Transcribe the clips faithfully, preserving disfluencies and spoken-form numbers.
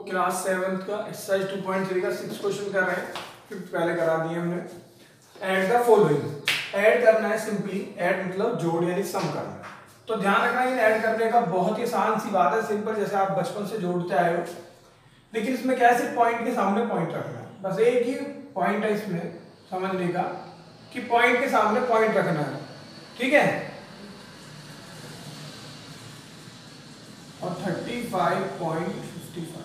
Class seventh का exercise two point three का six question कर रहे हैं, फिफ्थ पहले करा दिए हमने। ऐड द फॉलोइंग, ऐड करना है सिंपली, ऐड मतलब जोड़ यानी सम करना है। तो ध्यान रखना ये ऐड करने का बहुत ही आसान सी बात है, सिंपल, जैसे आप बचपन से जोड़ते आए हो। लेकिन इसमें क्या है, सिर्फ पॉइंट के सामने पॉइंट रखना है, बस एक ही पॉइंट है इसमें समझने का कि पॉइंट के सामने पॉइंट रखना है, ठीक है। और thirty five point fifty five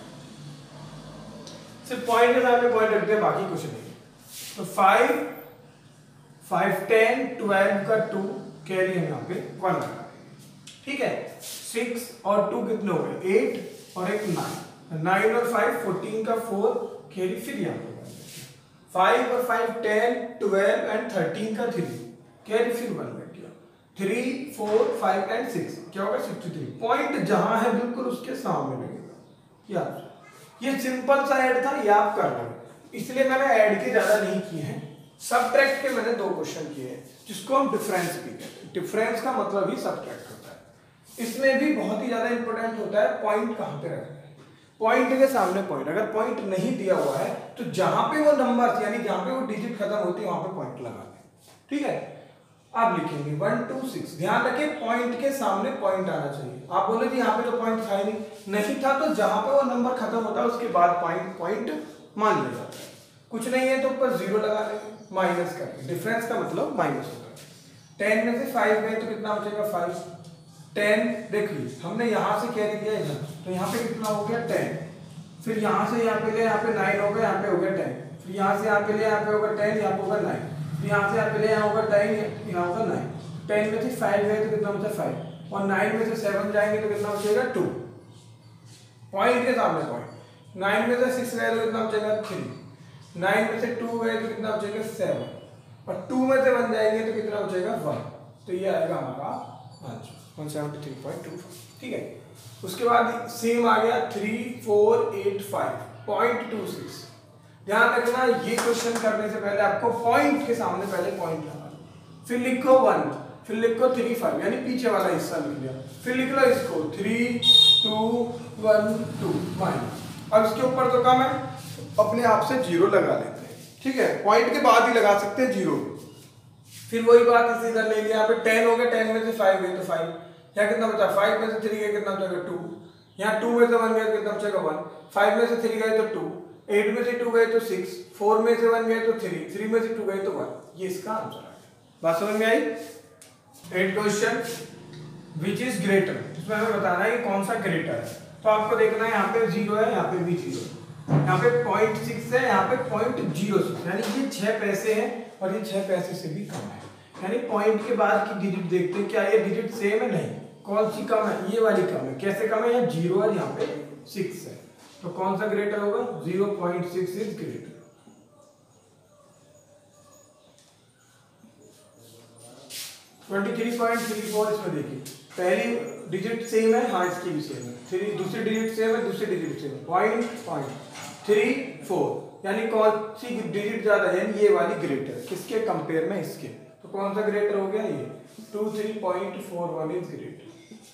सिर्फ पॉइंट के सामने पॉइंट रखते हैं, बाकी कुछ नहीं। तो फाइव फाइव टेन ट्वेल्व का टू कैरी है यहाँ पे वन लगा, ठीक है। सिक्स और टू कितने हो गए, एट और एक नाइन, नाइन और फाइव फोर्टीन का फोर कैरी, फिर यहाँ पे फाइव और five ten twelve and thirteen का थ्री कैरी, फिर वन बैठ गया, three four five and six क्या होगा सिक्सटी थ्री। पॉइंट जहां है बिल्कुल उसके सामने लगेगा। यार ये सिंपल सा ऐड था, ये आप कर लो, इसलिए मैंने ऐड के ज्यादा नहीं किए हैं। सबट्रैक्ट के मैंने दो क्वेश्चन किए हैं, जिसको हम डिफरेंस भी कहते हैं। डिफरेंस का मतलब ही सबट्रैक्ट होता है। इसमें भी बहुत ही ज्यादा इंपॉर्टेंट होता है पॉइंट कहां पे रखना है, पॉइंट के सामने पॉइंट। अगर पॉइंट नहीं दिया हुआ है तो जहां पे वो नंबर यानी जहां पे वो डिजिट खत्म होती है वहां पे पॉइंट लगा दें, ठीक है। आप लिखेंगे वन टू सिक्स, ध्यान रखें पॉइंट के सामने पॉइंट आना चाहिए। आप बोले जी यहाँ पे तो पॉइंट था ही नहीं, नहीं था तो जहां पे वो नंबर खत्म होता है उसके बाद पॉइंट पॉइंट मान लिया जाता है। कुछ नहीं है तो ऊपर जीरो लगा देंगे, माइनस करके, डिफरेंस का मतलब माइनस होता है। टेन में से फाइव गए तो कितना बचेगा फाइव, टेन देखिए हमने यहाँ से कैरी किया इधर, तो यहाँ पे कितना हो गया टेन, फिर यहाँ से यहाँ पे ले यहाँ पे नाइन हो गया, यहाँ पे हो गया टेन, फिर यहाँ से यहाँ पे ले यहाँ पे होगा टेन, यहाँ पे होगा नाइन, यहाँ से यहाँ पे ले यहाँ होगा टेन, यहाँ होगा नाइन। टेन में से फाइव गए तो कितना बचा फाइव, और नाइन में से सेवन जाएंगे तो कितना बचेगा टू, पॉइंट के सामने पॉइंट। नाइन में से सिक्स गए तो कितना बचेगा थ्री, नाइन में से टू गए तो कितना बचेगा सेवन, और टू में से वन जाएंगे तो कितना बचेगा वन। तो ये आएगा हमारा answer one seventy three point two five, ठीक है। उसके बाद सेम आ गया three four eight five point two six. ध्यान रखना ये क्वेश्चन करने से पहले आपको पॉइंट के सामने पहले पॉइंट लगा, फिर लिखो वन, फिर लिखो थ्री फाइव यानी पीछे वाला हिस्सा लिख लिया, फिर लिख लो इसको three two one two minus. अब इसके ऊपर तो कम है, अपने आप से जीरो लगा लेते हैं, ठीक है। पॉइंट के बाद ही लगा सकते हैं जीरो। फिर वही बात इसी इधर ले लिया, यहाँ पे टेन हो गया, टेन में से फाइव गए तो फाइव, यहाँ कितना बचा फाइव में से थ्री गए कितना बचेगा टू, यहाँ टू में से वन गए तो कितना बचेगा वन, फाइव में से थ्री गए तो टू, एट में से टू गए तो सिक्स, फोर में से वन गए तो थ्री, थ्री में से टू गए तो वन। ये इसका आंसर है। बात समझ में आई। Eight question which is greater, इसमें हमें बताना है कि कौन सा ग्रेटर है। तो आपको देखना है यहाँ पे जीरो है, यहाँ पे भी जीरो, यहाँ पे पॉइंट सिक्स है, यहाँ पे पॉइंट जीरो सिक्स, यानी ये छह पैसे हैं और ये छह पैसे से भी कम है। यानी पॉइंट के बाद की डिजिट देखते हैं, क्या ये डिजिट सेम है, नहीं, कौन सी कम है, ये वाली कम है। कैसे कम है, यहाँ जीरो है, यहाँ पे सिक्स है, तो कौन सा ग्रेटर होगा, zero point six is greater. Twenty three point three four इसमें देखिए पहली डिजिट सेम है, हाँ इसकी भी सेम है, थ्री दूसरी डिजिट सेम है, दूसरी डिजिट सेम है, पॉइंट पॉइंट थ्री फोर, यानी कौन सी डिजिट ज्यादा है, ये वाली ग्रेटर, किसके कंपेयर में, इसके। तो कौन सा ग्रेटर हो गया, ये two three point four one is greater.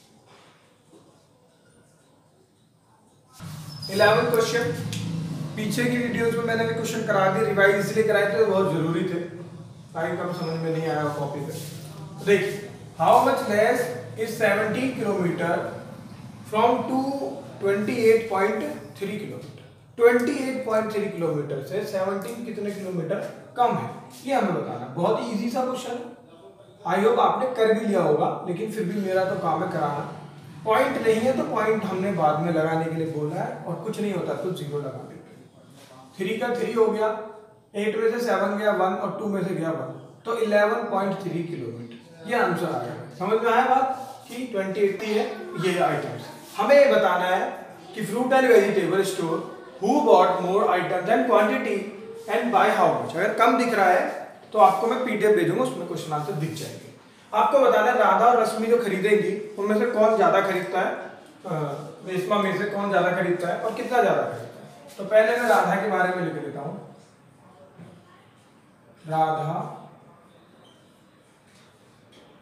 Eleven question, पीछे की वीडियोस में मैंने भी क्वेश्चन करा दिए, रिवाइज इसलिए कराए थे, बहुत जरूरी थे, टाइम कम समझ में नहीं आया कॉपी पे। तो देखिए how much less is seventeen kilometre from to twenty eight point three kilometre, twenty eight point three kilometre से सेवनटीन कितने किलोमीटर कम है, ये हमें बताना। बहुत ही इजी सा क्वेश्चन है, आई होप आपने कर भी लिया होगा, लेकिन फिर भी मेरा तो काम है कराना। पॉइंट नहीं है तो पॉइंट हमने बाद में लगाने के लिए बोला है, और कुछ नहीं होता तो जीरो लगा देते हैं। थ्री का थ्री हो गया, एट में से सेवन गया वन, और टू में से गया वन, तो इलेवन पॉइंट थ्री किलोमीटर ये आंसर आ गया। समझ में आया बात कि ट्वेंटी एट है ये आइटम्स। हमें ये बताना है कि fruit and vegetable store who bought more items and quantity and by how much. अगर कम दिख रहा है तो आपको मैं पीडीएफ भेजूंगा, उसमें क्वेश्चन आंसर दिख जाएंगे। आपको बताना है राधा और रश्मि जो खरीदेंगी उनमें से कौन ज्यादा खरीदता है, रेशमा में से कौन ज्यादा खरीदता है और कितना ज्यादा खरीदता है। तो पहले मैं राधा के बारे में लिख देता हूं, राधा,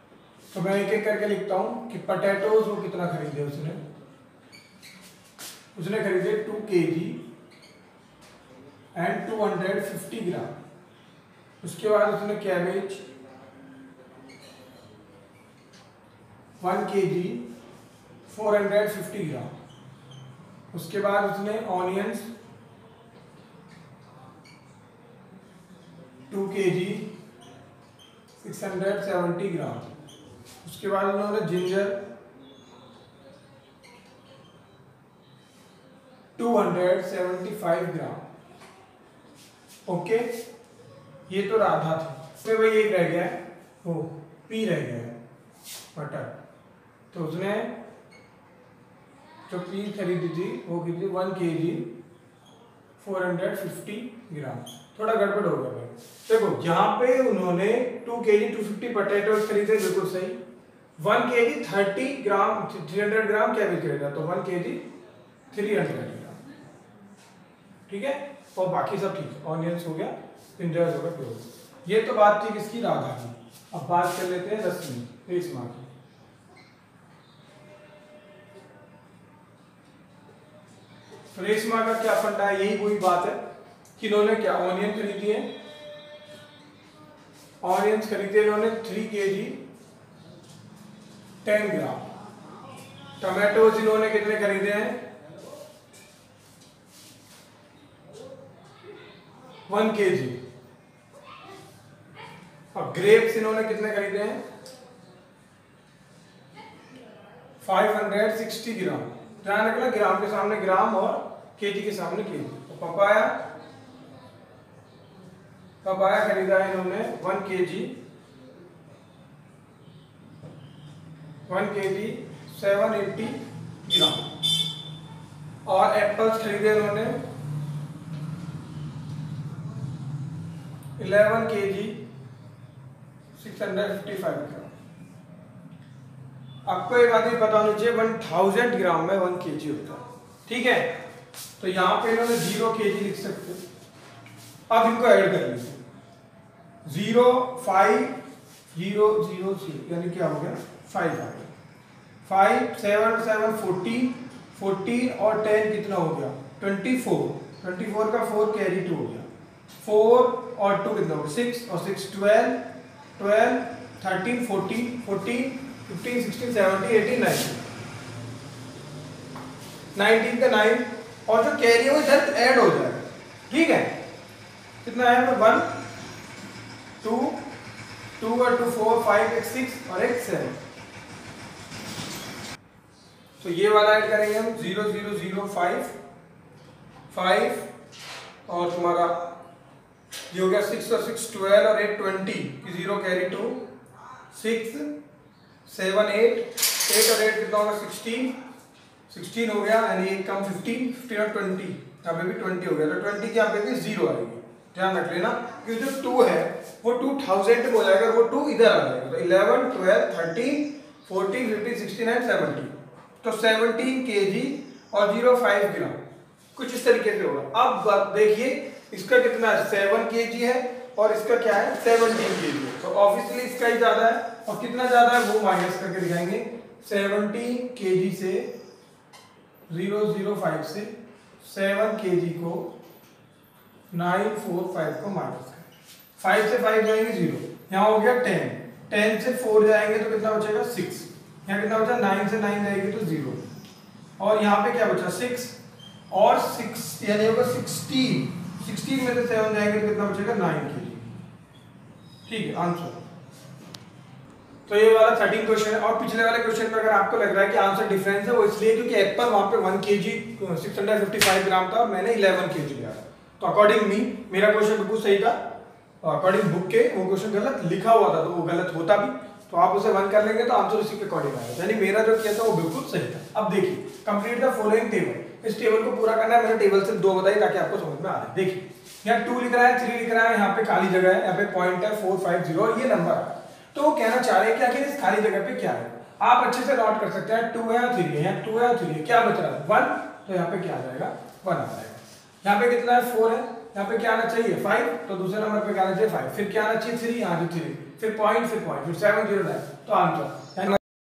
तो मैं एक एक करके लिखता हूं कि पोटैटोज वो कितना खरीदे उसने, उसने खरीदे two K G and two hundred fifty gram. उसके बाद उसने cabbage one K G four hundred fifty gram. उसके बाद उसने onions two K G six hundred seventy gram. उसके बाद उन्होंने ginger two hundred seventy five gram. Okay, ये तो राधा थी। उसमें वही एक रह गया है, वो पी रह गया है, बटर। तो उसने जो पी खरीदी थी वो खरीदी one K G four hundred fifty gram. थोड़ा गड़बड़ हो गया भाई। देखो यहाँ पे उन्होंने to K ji to fifty potatoes खरीदे, बिल्कुल सही। One K G thirty gram three hundred gram cabbage खरीदा, तो वन के जी थ्री हंड्रेड ग्राम। ठीक है, और बाकी सब ठीक है। ऑनियंस हो गया, जिंजर हो गया। ये तो बात थी किसकी, राधा की। अब बात कर लेते हैं रश्मि रेशमा की। रेशमा का क्या फंडा है, यही वही बात है कि इन्होंने क्या ऑनियन खरीदी है। ऑनियंस खरीदे इन्होंने थ्री के जी टेन ग्राम। टमाटोज इन्होंने कितने खरीदे हैं, वन के जी। और ग्रेप्स इन्होंने कितने खरीदे हैं, फाइव हंड्रेड सिक्सटी ग्राम। ध्यान रखना, ग्राम के सामने ग्राम और केजी के सामने केजी। तो पपाया पपाया खरीदा है इन्होंने वन के जी वन के जी सेवन एट्टी ग्राम। और एप्पल्स खरीदे इन्होंने eleven K G six hundred fifty five gram. आपको एक बात पता होनी चाहिए, वन थाउजेंड ग्राम में वन के जी होता है। ठीक है, तो यहाँ पे इन्होंने जीरो के जी लिख सकते हैं। अब इनको ऐड कर लीजिए, zero five zero zero zero यानी क्या हो गया, फाइव आ गया। Five seven seven fourteen fourteen और टेन कितना हो गया, ट्वेंटी फोर। ट्वेंटी फोर का फोर कैरी टू हो गया। फोर और टू कितना हो गया, सिक्स और six twelve twelve thirteen fourteen fourteen fifteen sixteen seventeen eighteen nineteen nineteen का नाइन, और जो कैरी है वो इधर ऐड हो जाएगा। ठीक है, कितना है, वन टू टू और टू फोर फाइव एक सिक्स और एक सेवन। तो ये वाला ऐड करेंगे हम, zero zero zero five five और तुम्हारा ये हो गया सिक्स और सिक्स ट्वेल्व और eight twenty, zero carry two, six seven eight eight और एट कितना होगा, सिक्सटीन सिक्सटीन हो गया, यानी एक कम फिफ्टीन फिफ्टीन और ट्वेंटी, यहाँ पे भी ट्वेंटी हो गया। तो ट्वेंटी की यहाँ पे भी जीरो आएगी। ध्यान रख लेना कि जो टू है वो टू थाउजेंड में हो जाएगा, वो टू इधर आ जाएगा। तो eleven twelve thirteen fourteen fifteen sixteen and seventeen, तो सेवनटीन के जी और जीरो फाइव ग्राम, कुछ इस तरीके से होगा। अब देखिए इसका कितना है, सेवन के जी है और इसका क्या है, सेवनटीन के जी है। तो ऑब्वियसली इसका ही ज्यादा है, और कितना ज्यादा है वो माइनस करके दिखाएंगे। सेवनटीन के जी से जीरो जीरो फाइव से सेवन के जी को नाइन फोर फाइव को माइनस करें। फाइव से फाइव जाएंगे जीरो, यहाँ हो गया टेन, टेन से फोर जाएंगे तो कितना बचेगा, सिक्स। यहाँ कितना बचा, नाइन से नाइन जाएगी तो जीरो, और यहाँ पे क्या बचा, सिक्स और सिक्स यानी होगा सिक्सटीन। सिक्सटीन में से सेवन जाएंगे तो कितना बचेगा, नाइन के जी। ठीक है, आंसर। तो ये वाला थर्टीन क्वेश्चन है। और पिछले वाले क्वेश्चन में अगर आपको लग रहा है कि आंसर डिफरेंस है, वो इसलिए क्योंकि एप्पल वहां पे one K G six hundred fifty five gram था और मैंने इलेवन के जी लिया। तो अकॉर्डिंग मी मेरा क्वेश्चन बिल्कुल सही था, अकॉर्डिंग बुक के वो क्वेश्चन गलत लिखा हुआ था, तो वो गलत होता भी, तो आप उसे वन कर लेंगे तो आंसर उसी के अकॉर्डिंग आएगा। यानी मेरा जो किया था वो बिल्कुल सही था। अब देखिए, कंप्लीट द फॉलोइंग टेबल। इस टेबल को पूरा करना है। मैंने टेबल सिर्फ दो बताई ताकि आपको समझ में आ जाए। देखिए यहाँ टू लिख रहा है, थ्री लिख रहा है, यहाँ पे खाली जगह है, यहाँ पे पॉइंट है फोर फाइव जीरो और ये नंबर है। तो वो कहना चाह रहे हैं कि आखिर इस खाली जगह पे क्या है। आप अच्छे से नोट कर सकते हैं, टू है या थ्री है, यहाँ टू है या थ्री है, क्या बच रहा है, वन। तो यहाँ पे क्या आ जाएगा, वन आ जाएगा। यहाँ पे कितना है, फोर है, यहाँ पे क्या आना चाहिए, फाइव। तो दूसरे नंबर पे क्या आना चाहिए, फाइव। फिर क्या आना चाहिए, थ्री, यहाँ थ्री, फिर पॉइंट, फिर पॉइंट, फिर सेवन जीरो नाइन। तो आंसर